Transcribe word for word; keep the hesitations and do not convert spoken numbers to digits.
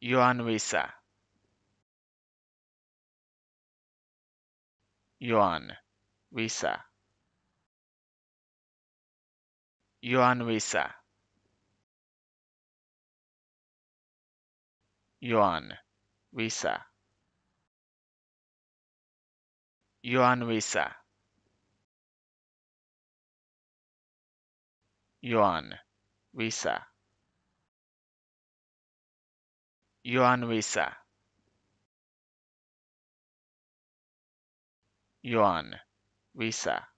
Yoane Wissa. Yoane Wissa. Yoane Wissa. Yoane Wissa. Yoane Wissa. Yoane Wissa. Yoane Wissa. Yoane Wissa.